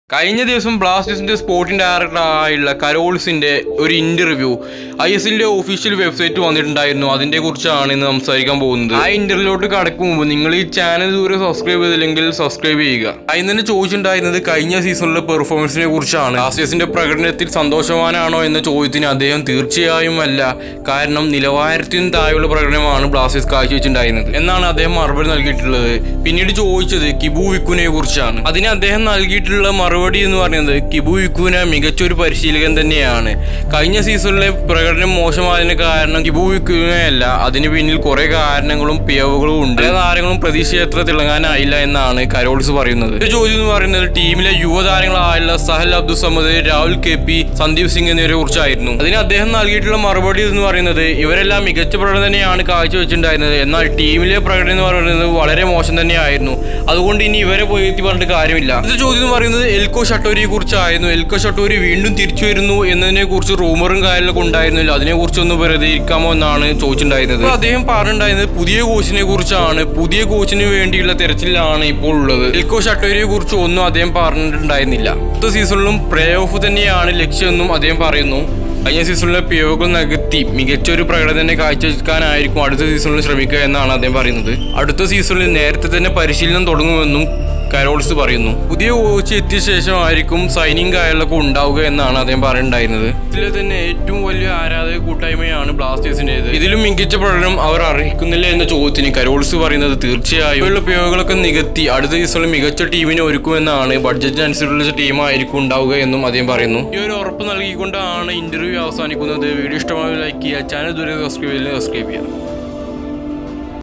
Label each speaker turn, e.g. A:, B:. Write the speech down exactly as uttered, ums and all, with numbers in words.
A: കഴിഞ്ഞ ദിവസം ബ്ലാസ്റ്റേഴ്സിന്റെ സ്പോർട്ടിംഗ് ഡയറക്ടറായുള്ള കരോൾസിന്റെ ഒരു ഇന്റർവ്യൂ ഐ എസ് എല്ലിന്റെ ഒഫീഷ്യൽ വെബ്സൈറ്റ് വന്നിട്ടുണ്ടായിരുന്നു. അതിനെ കുറിച്ചാണ് ഇന്ന് സംസാരിക്കാൻ പോകുന്നത്. ആ ഇന്റർവ്യൂലോട്ട് കടക്കും മുമ്പ് നിങ്ങൾ ഈ ചാനൽ ഇതുവരെ സബ്സ്ക്രൈബ് ചെയ്തില്ലെങ്കിൽ സബ്സ്ക്രൈബ് ചെയ്യുക. അതിന് തന്നെ ചോദിച്ചിട്ടുണ്ടായിരുന്നത് കഴിഞ്ഞ സീസണിലെ പെർഫോമൻസിനെ കുറിച്ചാണ്. ബ്ലാസ്റ്റേഴ്സിന്റെ പ്രകടനത്തിൽ സന്തോഷവാനാണോ എന്ന ചോദ്യത്തിന് അദ്ദേഹം തീർച്ചയായും അല്ല, കാരണം നിലവാരത്തിന് താഴെയുള്ള പ്രകടനമാണ് ബ്ലാസ്റ്റേഴ്സ് കാഴ്ചവെച്ചിട്ടുണ്ടായിരുന്നത് എന്നാണ് അദ്ദേഹം മറുപടി നൽകിയിട്ടുള്ളത്. പിന്നീട് ചോദിച്ചത് കിബു വിക്കുനെ കുറിച്ചാണ്. അതിന് അദ്ദേഹം നൽകിയിട്ടുള്ള മറുപടി എന്ന് പറയുന്നത് കിബു വിക്കുന മികച്ചൊരു പരിശീലകൻ തന്നെയാണ്. കഴിഞ്ഞ സീസണിലെ പ്രകടനം മോശമായതിന് കാരണം കിബു വിക്കുനയല്ല, അതിന് പിന്നിൽ കുറെ കാരണങ്ങളും പിഴവുകളും ഉണ്ട്. പല താരങ്ങളും പ്രതീക്ഷയത്ര തിളങ്ങാനായില്ല എന്നാണ് കരോൾസ് പറയുന്നത്. ഒരു ചോദ്യം എന്ന് പറയുന്നത് ടീമിലെ യുവതാരങ്ങളായുള്ള സഹൽ അബ്ദുൾ സമദ്, രാഹുൽ കെ പി, സന്ദീപ് സിംഗ് എന്നിവരെ കുറിച്ചായിരുന്നു. അതിന് അദ്ദേഹം നൽകിയിട്ടുള്ള മറുപടി എന്ന് പറയുന്നത് ഇവരെല്ലാം മികച്ച പ്രകടനം തന്നെയാണ് കാഴ്ചവെച്ചിട്ടുണ്ടായിരുന്നത്, എന്നാൽ ടീമിലെ പ്രകടനം എന്ന് പറയുന്നത് വളരെ മോശം തന്നെയായിരുന്നു. അതുകൊണ്ട് ഇനി ഇവരെ പോയി എത്തി പറഞ്ഞിട്ട് കാര്യമില്ല. അടുത്ത ചോദ്യം എന്ന് പറയുന്നത് എൽക്കോ ഷട്ടോരിയെ കുറിച്ചായിരുന്നു. എൽക്കോ ഷട്ടോരി വീണ്ടും തിരിച്ചു വരുന്നു എന്നതിനെ കുറിച്ച് റൂമറും കാര്യങ്ങളൊക്കെ ഉണ്ടായിരുന്നില്ല. അതിനെ കുറിച്ചൊന്ന് പ്രതികരിക്കാമോ എന്നാണ് ചോദിച്ചിട്ടുണ്ടായിരുന്നത്. അദ്ദേഹം പറഞ്ഞിട്ടുണ്ടായിരുന്നത് പുതിയ കോച്ചിനെ കുറിച്ചാണ്. പുതിയ കോച്ചിന് വേണ്ടിയുള്ള തെരച്ചിലാണ് ഇപ്പോൾ ഉള്ളത്. എൽക്കോ ഷട്ടോരിയെ കുറിച്ച് ഒന്നും അദ്ദേഹം പറഞ്ഞിട്ടുണ്ടായിരുന്നില്ല. അടുത്ത സീസണിലും പ്ലേ ഓഫ് തന്നെയാണ് ലക്ഷ്യമെന്നും അദ്ദേഹം പറയുന്നു. കഴിഞ്ഞ സീസണിലെ പിഴവുകൾ നികത്തി മികച്ചൊരു പ്രകടനം കാഴ്ചവെക്കാനായിരിക്കും അടുത്ത സീസണിൽ ശ്രമിക്കുക എന്നാണ് അദ്ദേഹം പറയുന്നത്. അടുത്ത സീസണിൽ നേരത്തെ തന്നെ പരിശീലനം തുടങ്ങുമെന്നും കരോൾസ് പറയുന്നു. പുതിയ കോച്ച് എത്തിയ ശേഷമായിരിക്കും സൈനിങ് കാര്യങ്ങളൊക്കെ ഉണ്ടാവുക എന്നാണ് അദ്ദേഹം പറയുന്നുണ്ടായിരുന്നത്. ഇതിലെ തന്നെ ഏറ്റവും വലിയ ആരാധക കൂട്ടായ്മയാണ് ബ്ലാസ്റ്റേഴ്സിൻ്റെത്. ഇതിലും മികച്ച പ്രകടനം അവർ അർഹിക്കുന്നില്ല എന്ന ചോദ്യത്തിന് കരോൾസ് പറയുന്നത് തീർച്ചയായും ഉള്ള പിഴവുകളൊക്കെ നികത്തി അടുത്ത സീസണിൽ മികച്ച ടീമിനെ ഒരുക്കുമെന്നാണ്. ബഡ്ജറ്റിനനുസരിച്ചുള്ള ടീമായിരിക്കും ഉണ്ടാവുക എന്നും അദ്ദേഹം പറയുന്നു. ഈ ഒരു ഉറപ്പ് നൽകിക്കൊണ്ടാണ് ഇന്റർവ്യൂ അവസാനിക്കുന്നത്. വീഡിയോ ഇഷ്ടമായി ലൈക്ക് ചെയ്യുക, ചാനൽ ഇതുവരെ സബ്സ്ക്രൈബ് ചെയ്യുക സബ്സ്ക്രൈബ് ചെയ്യുക.